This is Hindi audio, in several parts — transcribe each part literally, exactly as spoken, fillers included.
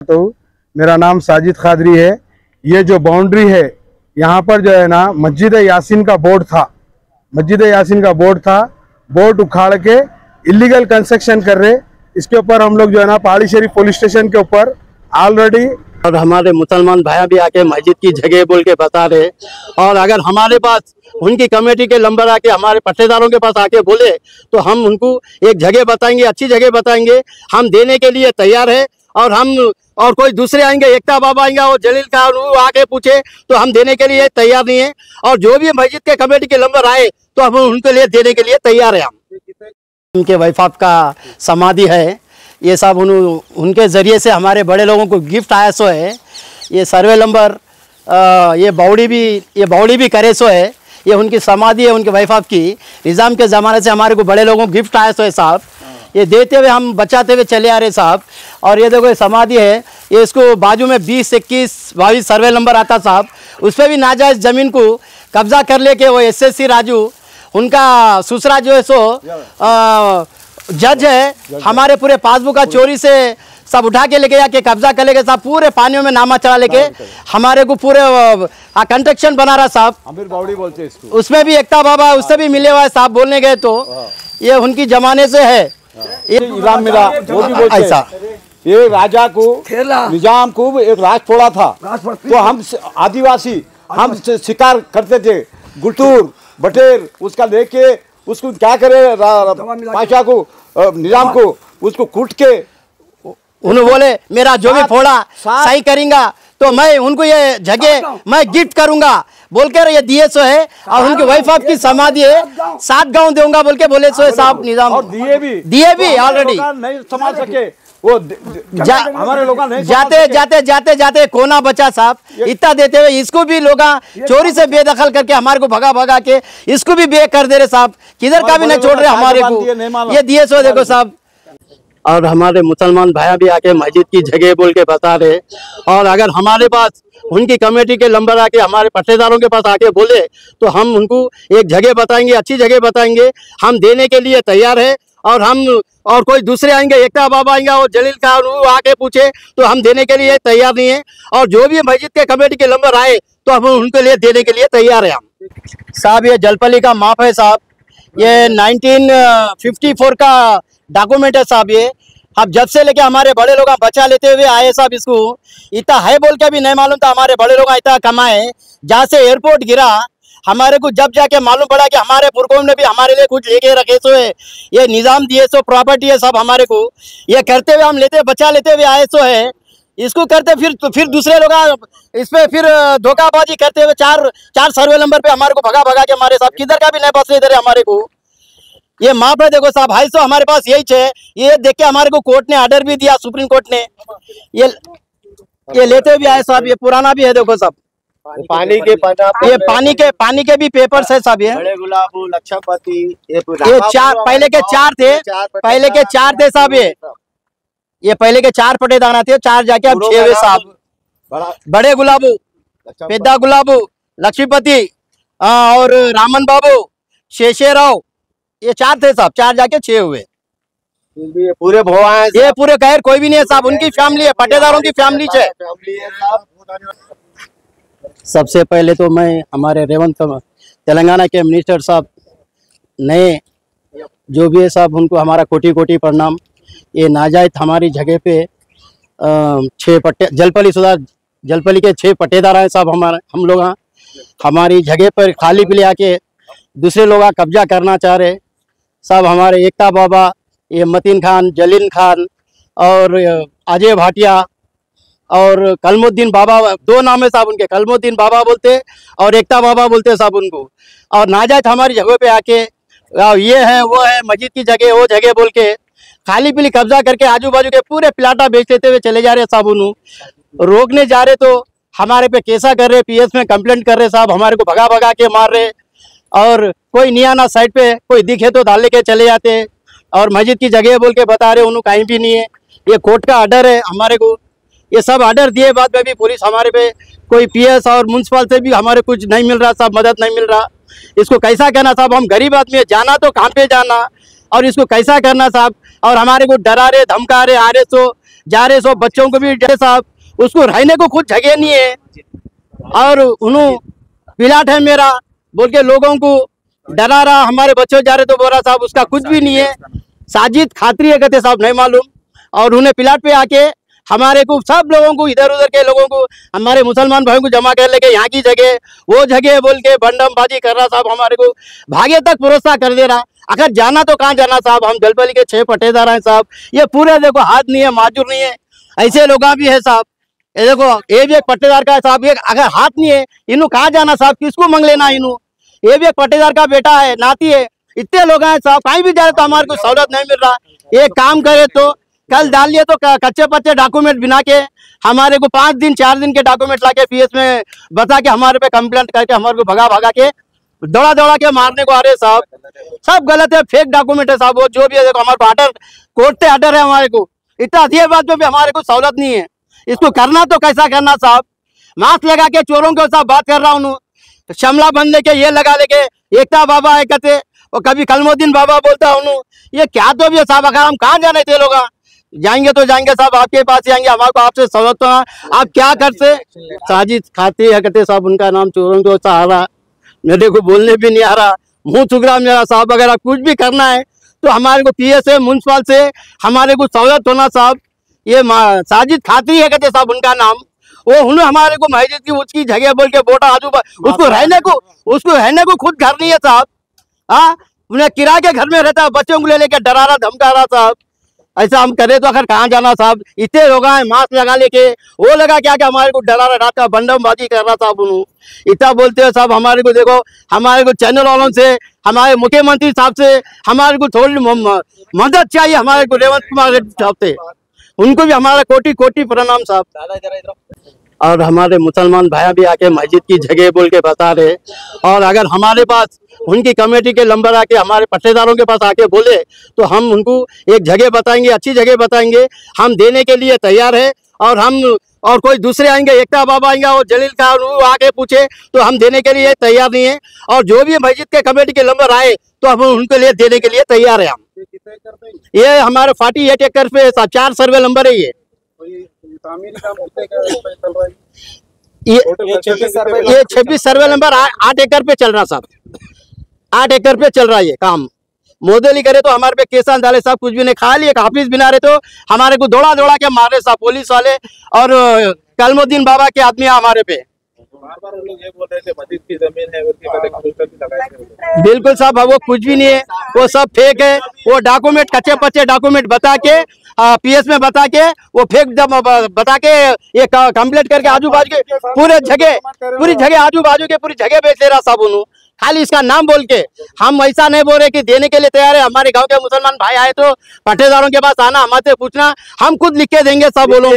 तो मेरा नाम साजिद खादरी है। ये जो बाउंड्री है यहाँ पर जो है ना मस्जिद यासीन का बोर्ड था, मस्जिद यासीन का बोर्ड था, बोर्ड उखाड़ के इलीगल कंस्ट्रक्शन कर रहे। इसके ऊपर हम लोग जो है ना पहाड़ी शरीफ पुलिस स्टेशन के ऊपर ऑलरेडी, और हमारे मुसलमान भाई भी आके मस्जिद की जगह बोल के बता रहे, और अगर हमारे पास उनकी कमेटी के नंबर आके हमारे पट्टेदारों के पास आके बोले तो हम उनको एक जगह बताएंगे, अच्छी जगह बताएंगे, हम देने के लिए तैयार है। और हम और कोई दूसरे आएंगे, एकता बाबा आएंगे और जलील खान वो आके पूछे तो हम देने के लिए तैयार नहीं है। और जो भी मस्जिद के कमेटी के नंबर आए तो हम उनके लिए देने के लिए तैयार है। हम उनके वैफाफ का समाधि है, ये सब उन, उनके ज़रिए से हमारे बड़े लोगों को गिफ्ट आया सो है। ये सर्वे नंबर ये बाउडी भी ये बाउडी भी करे सो है, ये उनकी समाधि है उनके वैफाफ की। निज़ाम के ज़माने से हमारे को बड़े लोगों को गिफ्ट आया सो है साहब, ये देते हुए हम बचाते हुए चले आ रहे साहब। और ये देखो ये समाधि है, ये इसको बाजू में बीस इक्कीस बाईस सर्वे नंबर आता साहब, उस पर भी नाजायज़ ज़मीन को कब्जा कर लेके वो एस एस सी राजू उनका ससुरा जो है सो आ, जज है, हमारे पूरे पासबुक का चोरी से सब उठा के लेके जाके कब्जा कर लेके साहब, पूरे पानियों में नामा चढ़ा लेके हमारे को पूरे कंस्ट्रक्शन बना रहा साहब। अमीर बावड़ी बोलते हैं इसको। उसमें भी एकता बाबा उससे भी मिले हुआ है साहब, बोलने गए तो ये उनकी जमाने से है। इलाम मेरा वो भी बोलते ऐसा ये राजा को निजाम को एक राज छोड़ा था, तो हम आदिवासी हम शिकार करते थे, गुटूर बटेर उसका लेके उसको क्या करे पाशा को निजाम को उसको कूट के उन्होंने बोले मेरा जो भी फोड़ा सही करेंगा तो मैं उनको ये जगह मैं गिफ्ट करूंगा बोल के ये दिए सो है। और उनकी वाइफ आपकी समाधि है, सात गांव दूंगा बोल के बोले सो है साहब निजाम, और दिए भी दिए भी ऑलरेडी नहीं संभाल सके वो जा, हमारे लोग नहीं जाते जाते जाते जाते कोना बचा साहब, इतना देते हुए इसको भी लोग चोरी से बेदखल करके हमारे को भगा भगा के इसको भी बे कर दे रहे साहब, किधर का भी नहीं छोड़ रहे हमारे को, ये दिए सो देखो साहब। और हमारे मुसलमान भाई भी आके मस्जिद की जगह बोल के बता रहे, और अगर हमारे पास उनकी कमेटी के नंबर आके हमारे पट्टेदारों के पास आके बोले तो हम उनको एक जगह बताएंगे, अच्छी जगह बताएंगे, हम देने के लिए तैयार है। और हम और कोई दूसरे आएंगे, एकता बाबा आएंगे और जलील खान वो आके पूछे तो हम देने के लिए तैयार नहीं है। और जो भी मस्जिद के कमेटी के नंबर आए तो हम उनके लिए देने के लिए तैयार है। हम साहब ये जलपली का माप है साहब, ये नाइनटीन फिफ्टी फोर का डॉक्यूमेंट है साहब। ये अब जब से लेके हमारे बड़े लोग बचा लेते हुए आए साहब, इसको इतना है बोल के भी नहीं मालूम था हमारे बड़े लोग इतना कमाए। जहाँ से एयरपोर्ट गिरा हमारे को जब जाके मालूम पड़ा कि हमारे पुरखों ने भी हमारे लिए कुछ लेके रखे सो है, ये निज़ाम दिए सो प्रॉपर्टी है सब हमारे को, ये करते हुए हम लेते बचा लेते हुए आए सो है। इसको करते फिर तो फिर दूसरे लोग इस पे फिर धोखाबाजी करते हुए चार चार सर्वे नंबर पे हमारे को भगा भगा के हमारे साहब किधर का भी नहीं बसने दे रहे हमारे को। ये माप है देखो साहब, हाई सो हमारे पास यही है। ये देख के हमारे को कोर्ट ने ऑर्डर भी दिया, सुप्रीम कोर्ट ने, ये ये लेते भी आए साहब। ये पुराना भी है देखो साहब, पानी के ये पानी के पानी के भी पेपर्स है साहब। ये बड़े गुलाब लक्षपति ये चार पहले के चार थे, पहले के चार थे साहब। ये ये पहले के चार पटेदार थे, चार जाके अब छह हुए साहब। बड़े गुलाबू, पेद्दा गुलाबू, लक्ष्मीपति और रामन बाबू, शेषेराव, ये चार थे साहब, चार जाके छह हुए। ये पूरे भोआ है, ये पूरे गैर कोई भी नहीं है साहब, उनकी फैमिली है, पटेदारों की फैमिली है। सबसे पहले तो मैं हमारे रेवंत तेलंगाना के मिनिस्टर साहब नए जो भी है साहब, उनको हमारा कोटि कोटि प्रणाम। ये नाजायज हमारी जगह पे छः पट्टे जलपली सुधार जलपली के छः पट्टेदार हैं साहब हमारे, हम लोग हमारी जगह पर खाली पिले आके दूसरे लोग कब्जा करना चाह रहे साहब। हमारे एकता बाबा, ये मतीन खान, जलील खान और अजय भाटिया और कलमुद्दीन बाबा, दो नाम है साहब उनके, कलमुद्दीन बाबा बोलते और एकता बाबा बोलते साहब उनको। और नाजायज हमारी जगह पे आके ये है वो है मस्जिद की जगह वो जगह बोल के खाली पीली कब्जा करके आजू बाजू के पूरे प्लाटा बेच देते हुए चले जा रहे साहब। उन्होंने रोकने जा रहे तो हमारे पे केसा कर रहे, पीएस में कंप्लेंट कर रहे साहब, हमारे को भगा भगा के मार रहे। और कोई नियाना साइड पे कोई दिखे तो डाल के चले जाते, और मस्जिद की जगह बोल के बता रहे उन्होंने कहीं भी नहीं है। ये कोर्ट का ऑर्डर है हमारे को, ये सब ऑर्डर दिए बाद में भी पुलिस हमारे पे कोई पीएस और म्यूनसिपल से भी हमारे कुछ नहीं मिल रहा साहब, मदद नहीं मिल रहा। इसको कैसा करना साहब, हम गरीब आदमी है, जाना तो कहाँ पे जाना और इसको कैसा करना साहब। और हमारे को डरा रहे, धमका रहे, आ रहे तो जा रहे सो बच्चों को भी जैसे साहब उसको रहने को खुद जगह नहीं है, और उन्होंने प्लाट है मेरा बोल के लोगों को डरा रहा, हमारे बच्चे जा रहे तो बोल रहा साहब उसका कुछ भी नहीं है, साजिद खातरी है कहते साहब नहीं मालूम। और उन्हें प्लाट पे आके हमारे को सब लोगों को इधर उधर के लोगों को हमारे मुसलमान भाइयों को जमा कर लेके यहाँ की जगह वो जगह बोल के बंडमबाजी कर रहा साहब, हमारे को भागे तक भरोसा कर दे रहा। अगर जाना तो कहाँ जाना साहब, हम जलपली के छह पट्टेदार हैं साहब, ये पूरे देखो हाथ नहीं है माजूर नहीं है, ऐसे लोग भी है साहब। ये देखो ये भी एक पट्टेदार का है साहब, ये अगर हाथ नहीं है इन्हों कहाँ जाना साहब, किसको मंग लेना इन्हों, ये भी एक पट्टेदार का बेटा है नाती है, इतने लोग हैं साहब, कहीं भी जा रहे तो हमारे को सहूलत नहीं मिल रहा। एक काम करे तो कल डाल लिए तो कच्चे पच्चे डॉक्यूमेंट बिना के हमारे को पाँच दिन चार दिन के डॉक्यूमेंट लाके पीएस में बता के हमारे पे कंप्लेंट करके हमारे को भगा भगा के दौड़ा दौड़ा के मारने को आ रहे साहब, सब गलत है, फेक डॉक्यूमेंट है साहब। वो जो भी है देखो हमारे को आर्डर कोर्ट से आर्डर है, हमारे को इतना अधिक बात पे भी हमारे को सहूलत नहीं है। इसको करना तो कैसा करना साहब, मास्क लगा के चोरों के साथ बात कर रहा हूँ, शमला बंद लेके ये लगा लेके एकता बाबा है कहते और कभी कलमुद्दीन बाबा बोलता हूँ, ये क्या तो भी है साहब। अगर हम कहाँ जाने थे लोग जाएंगे तो जाएंगे साहब, आपके पास जाएंगे, हमारे को आपसे सहूलत तो आप क्या करते। साजिद खाती है कहते साहब, उनका नाम चोरों को सहारा, मेरे को बोलने भी नहीं आ रहा, मुंह चुगरा मेरा साहब। अगर आप कुछ भी करना है तो हमारे को पीएस से म्यूनसिपल से हमारे को सहूलत होना साहब। ये साजिद खाती है कहते साहब उनका नाम, वो उन्होंने हमारे को मस्जिद की उसकी जगह बोल के बोटा आजू उसको रहने को उसको रहने को खुद घर नहीं है साहब। हाँ उन्हें किराए के घर में रहता, बच्चों को ले लेके डरा रहा धमका रहा साहब। ऐसा हम करे तो आखिर कहाँ जाना साहब, इतने लोग हैं मास्क लगा लेके, वो लगा क्या क्या हमारे को डरा रहा था, बंडमबाजी कर रहा साहब। उन्होंने इतना बोलते हैं साहब, हमारे को देखो हमारे को चैनल वालों से हमारे मुख्यमंत्री साहब से हमारे को थोड़ी मदद चाहिए, हमारे को रेवंत कुमार साहब से, उनको भी हमारा कोटि कोटि प्रणाम साहब। और हमारे मुसलमान भाई भी आके मस्जिद की जगह बोल के बता रहे, और अगर हमारे पास उनकी कमेटी के नंबर आके हमारे पट्टेदारों के पास आके बोले तो हम उनको एक जगह बताएंगे, अच्छी जगह बताएंगे, हम देने के लिए तैयार है। और हम और कोई दूसरे आएंगे, एकता बाबा आएंगे और जलील खान वो आके पूछे तो हम देने के लिए तैयार नहीं है। और जो भी मस्जिद के कमेटी के नंबर आए तो हम उनके लिए देने के लिए तैयार है। हम ये हमारे फोर्टी एट एकड़ पे चार सर्वे नंबर है, ये ये ये छब्बीस सर्वे नंबर आठ एकड़ पे चल रहा साहब, आठ एकड़ पे चल रहा है ये काम। मोदली करे तो हमारे पे केसान डाले साहब, कुछ भी नहीं, खाली एक हाफिज बिना रहे तो हमारे को दौड़ा दौड़ा के मार रहे साहब पुलिस वाले और कलमुद्दीन बाबा के आदमी हमारे पे। बार बार लोग ये बोल रहे थे मस्जिद की जमीन है, उसके बाद पोस्टर भी लगाए। बिल्कुल साहब, वो कुछ भी नहीं है, वो सब फेक है। वो डॉक्यूमेंट कच्चे पच्चे डॉक्यूमेंट बता के पीएस में बता के वो फेक बता के ये कंप्लीट करके आजू बाजू के पूरे जगह पूरी जगह आजू बाजू के पूरी जगह बेच ले रहा साहब उन्होंने, खाली इसका नाम बोल के। हम ऐसा नहीं बोल रहे कि देने के लिए तैयार है। हमारे गांव के मुसलमान भाई आए तो पट्टेदारों के पास आना, हमसे पूछना, हम खुद लिख के देंगे सब बोलों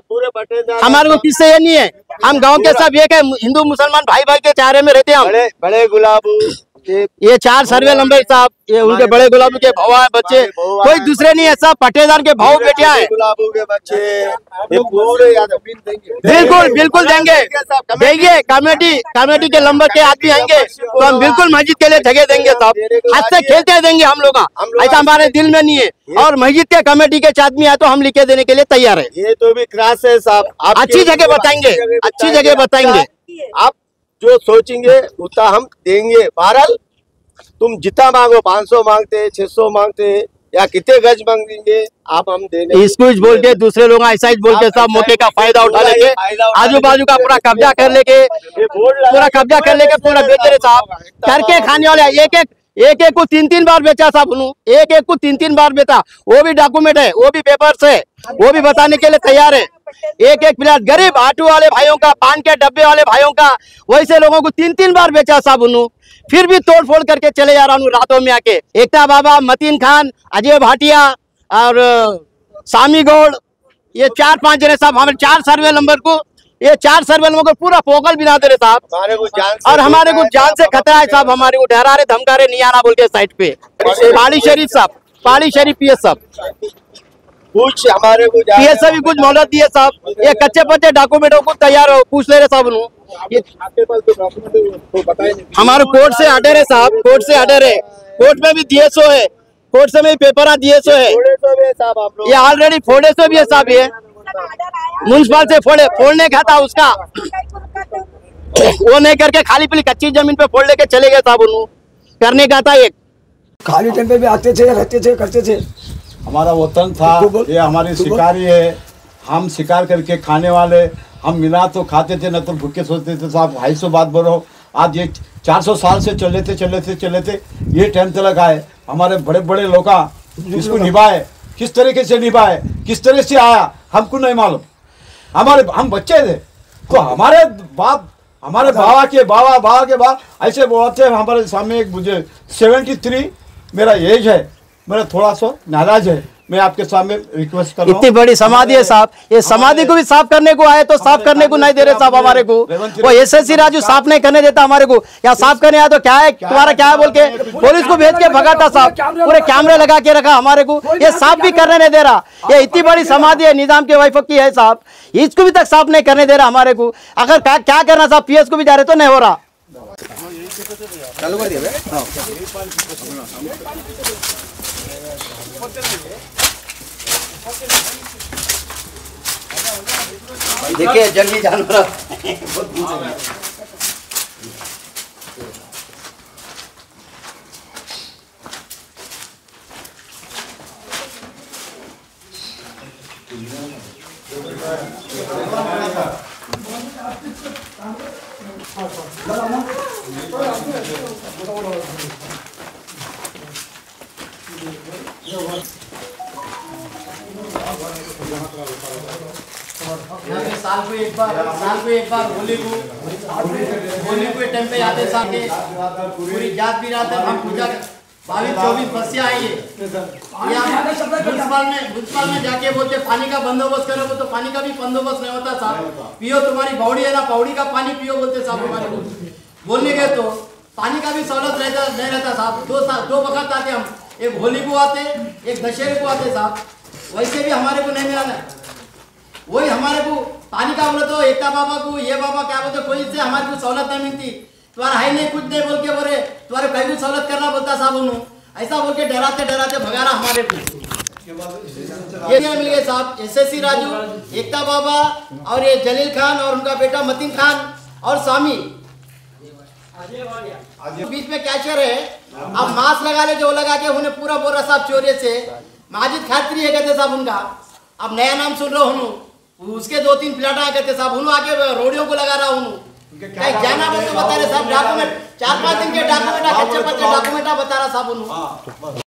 को। हमारे को किससे ये नहीं है, हम गांव के सब एक है, हिंदू मुसलमान भाई भाई के चारे में रहते हैं हम। बड़े बड़े गुलाबू ये चार सर्वे नंबर साहब, ये उनके बड़े गुलाबू के भवा है बच्चे, कोई दूसरे नहीं है, सब पट्टेदार के भाव बेटिया है। गुलाबू के बच्चे ये पूरे बिल्कुल बिल्कुल देंगे देंगे कमेटी कमेटी के नंबर के आदमी आएंगे तो हम बिल्कुल मस्जिद के लिए जगह देंगे साहब, हाथ से खेलते देंगे हम लोग, ऐसा हमारे दिल में नहीं है। और मस्जिद के कमेटी के आदमी आए तो हम लिखे देने के लिए तैयार है। ये तो भी क्रास है साहब, अच्छी जगह बताएंगे, अच्छी जगह बताएंगे। आप जो सोचेंगे उतना हम देंगे। बहरहाल तुम जितना मांगो, पाँच सौ मांगते, छह सौ मांगते या कितने गज मांगेंगे, आप हम देने। इसको बोल के दूसरे लोग ऐसा ही बोल के सब मौके का फायदा उठा लेके आजू बाजू का पूरा कब्जा कर लेके पूरा कब्जा कर लेके पूरा बेच रहे साहब। करके खाने वाले एक एक एक एक को तीन तीन बार बेचा साहब उन्होंने, एक एक को तीन तीन बार बेचा, वो भी डॉक्यूमेंट है, वो भी पेपर्स है, वो भी बताने के लिए तैयार है। एक एक प्लाट गरीब आटू वाले भाइयों का, पान के डब्बे वाले भाइयों का, वैसे लोगों को तीन तीन बार बेचा साहब उन्होंने, फिर भी तोड़ फोड़ करके चले जा रहा हूँ रातों में आके। एकता बाबा, मतीन खान, अजय भाटिया और सामी गौड़, ये चार पांच जने साहब हमारे चार सर्वे नंबर को, ये चार सर्वे नंबर को पूरा पोगल बिना दे रहे साहब। हमारे को जान और हमारे को जान से खतरा है साहब, हमारे को डरा रहे धमका रहे, नहीं आना बोल के साइड पे। पाली शरीफ साहब, पाली शरीफ पीएस साहब कुछ हमारे को पीएस से भी कुछ मोहलत दिए साहब। ये कच्चे पच्चे डॉक्यूमेंटों को तैयार हो पूछ ले रहे साहब उन्होंने। आपके पास जो डॉक्यूमेंट है वो बताए नहीं। हमारे कोर्ट से ऑर्डर है साहब, कोर्ट से ऑर्डर है, कोर्ट में भी दिए सो है, कोर्ट से में पेपर दिए सो है, थोड़े तो भी साहब आप लोग ये ऑलरेडी फोड़े सो भी है साहब, ये म्यूनसिपल से फोड़े फोड़ने का था उसका, वो नहीं करके खाली पीली कच्ची जमीन पे फोड़ लेके चले गए साहब, उन्होंने करने का था। एक खाली टाइम पे भी आते थे, रहते थे, करते थे। हमारा वतन था, ये हमारी शिकारी है, हम शिकार करके खाने वाले, हम मिला तो खाते थे, न तो भूखे सोचते थे साहब। ढाई सौ बात बोलो, आज ये चार सौ साल से चले थे चले थे चले थे ये टाइम तक आए। हमारे बड़े बड़े लोग इसको निभाए, किस तरीके से निभाए, किस तरह से आया हमको नहीं मालूम। हमारे हम बच्चे थे तो हमारे बाप हमारे बाबा के बाबा बाबा के बाद ऐसे बोलते हैं। हमारे सामने एक मुझे सेवेंटी थ्री मेरा एज है, मेरा थोड़ा सा नाराज है, मैं आपके सामने रिक्वेस्ट कर रहा हूं। इतनी बड़ी समाधि है साहब, ये समाधि को भी साफ करने को आए तो साफ करने को नहीं दे रहे साहब हमारे को। वो एसएससी राजू साफ नहीं करने देता हमारे को, या साफ करने आया तो क्या है तुम्हारा क्या है बोल के पुलिस को भेज के भगाता साहब, पूरे कैमरे लगा के रखा हमारे को, ये साफ भी करने नहीं दे रहा। ये इतनी बड़ी समाधि है, निजाम के वाइफ की है साहब, इसको भी तक साफ नहीं करने दे रहा हमारे को। अगर क्या करना साहब, पीएस को भी जा रहे तो नहीं हो रहा। देखिए जंगली जानवर साल को एक बार साल को एक बार होली को होली को टाइम पे आते साथ पूरी जात भी रहता है। हम पूजा बाईस चौबीस बसिया है ये म्यूनसिपल में म्यूनसिपल में जाके बोलते पानी का बंदोबस्त करो, तो पानी का भी बंदोबस्त नहीं होता साहब। पियो तुम्हारी बावड़ी है ना, बावड़ी का पानी पियो बोलते साहब हमारे को। बोलने गए तो पानी का भी सहूलत रहता नहीं रहता साहब। दो दो वक्त आते हम, एक होली को आते एक दशहरे को आते साहब, वैसे भी हमारे को नहीं मिला ना। वही हमारे को पानी का बोले तो एकता बाबा को ये बाबा क्या बोलते, कोई से हमारे को सहूलत नहीं मिलती। तुम्हारा है नहीं कुछ नहीं बोल के बोले तुम्हारे कहीं भी सहूलत करना बोलता साहब, उन्होंने ऐसा बोल के डराते डराते भगाना हमारे को। ये मिल गए साहब एसएससी राजू, एकता बाबा और ये जलील खान और उनका बेटा मतीन खान और स्वामी बीच में कैचर है। अब मास्क लगा ले जो लगा के उन्हें पूरा बोरा साहब चोरी से माजिद खात्री है कहते साहब उनका। अब नया नाम सुन रहा हूँ, उसके दो तीन प्लाट आए कहते साहब, उन्होंने आके रोडियों को लगा रहा हूँ कहीं जाना बोल तो बता रहे साहब। डॉक्यूमेंट चार पाँच दिन के डॉक्यूमेंट कच्चे पत्ते डॉक्यूमेंट बता रहा साहब उन्होंने।